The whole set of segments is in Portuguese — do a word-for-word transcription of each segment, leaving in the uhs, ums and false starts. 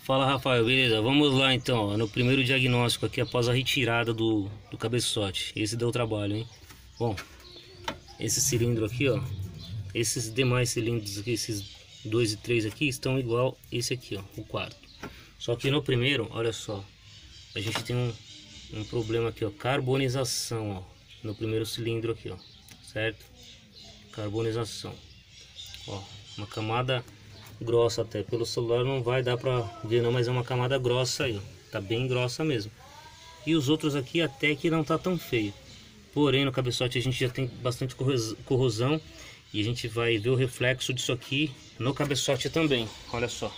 Fala, Rafael, beleza? Vamos lá então, ó, no primeiro diagnóstico aqui após a retirada do, do cabeçote. Esse deu trabalho, hein? Bom, esse cilindro aqui, ó, esses demais cilindros aqui, esses dois e três aqui, estão igual esse aqui, ó, o quarto. Só que no primeiro, olha só, a gente tem um, um problema aqui, ó, carbonização, ó, no primeiro cilindro aqui, ó, certo? Carbonização, ó, uma camada grossa, até pelo celular não vai dar pra ver não, mas é uma camada grossa aí, ó. Tá bem grossa mesmo. E os outros aqui até que não tá tão feio, porém no cabeçote a gente já tem bastante corrosão e a gente vai ver o reflexo disso aqui no cabeçote também. Olha só,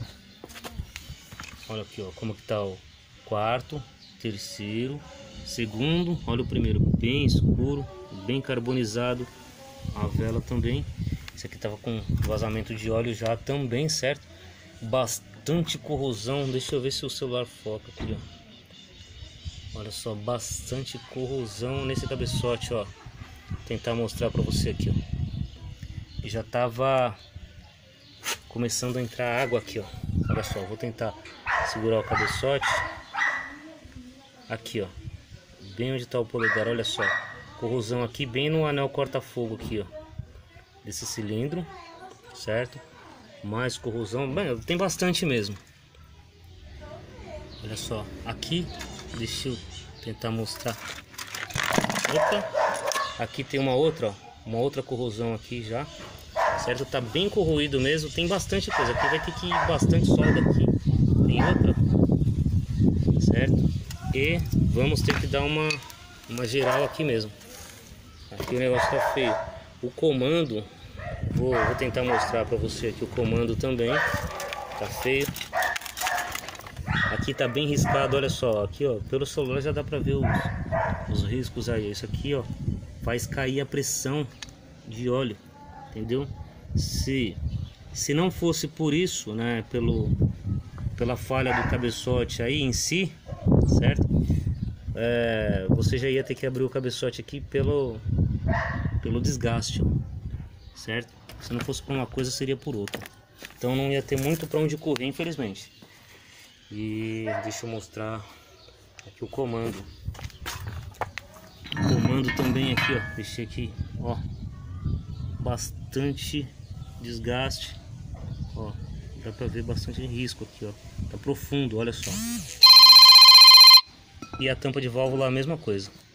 olha aqui, ó, como que tá o quarto, terceiro, segundo, olha o primeiro, bem escuro, bem carbonizado, a vela também. Esse aqui tava com vazamento de óleo já também, certo? Bastante corrosão. Deixa eu ver se o celular foca aqui, ó. Olha só, bastante corrosão nesse cabeçote, ó. Vou tentar mostrar pra você aqui, ó. E já tava começando a entrar água aqui, ó. Olha só, vou tentar segurar o cabeçote. Aqui, ó. Bem onde tá o polegar, olha só. Corrosão aqui, bem no anel corta-fogo aqui, ó. Desse cilindro, certo? Mais corrosão, bem, tem bastante mesmo. Olha só, aqui, deixa eu tentar mostrar. Opa, aqui tem uma outra, ó, uma outra corrosão aqui já, certo? Tá bem corroído mesmo, tem bastante coisa. Aqui vai ter que ir bastante solda aqui. Tem outra, certo? E vamos ter que dar uma, uma geral aqui mesmo. Aqui o negócio tá feio. O comando, vou, vou tentar mostrar para você aqui o comando também, tá feio. Aqui tá bem riscado, olha só, aqui ó, pelo celular já dá para ver os, os riscos aí. Isso aqui ó, faz cair a pressão de óleo, entendeu? Se, se não fosse por isso, né, pelo, pela falha do cabeçote aí em si, certo? É, você já ia ter que abrir o cabeçote aqui pelo... pelo desgaste, ó, certo? Se não fosse por uma coisa, seria por outra. Então não ia ter muito para onde correr, infelizmente. E deixa eu mostrar aqui o comando. O comando também aqui, ó. Deixei aqui, ó. Bastante desgaste, ó. Dá para ver bastante risco aqui, ó. Tá profundo, olha só. E a tampa de válvula a mesma coisa.